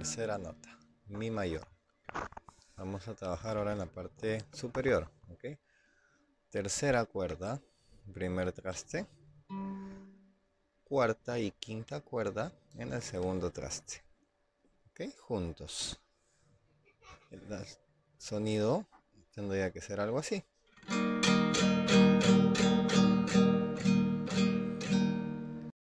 tercera nota, mi mayor. Vamos a trabajar ahora en la parte superior, ¿ok? Tercera cuerda, primer traste, cuarta y quinta cuerda en el segundo traste, ¿ok? Juntos. El sonido tendría que ser algo así.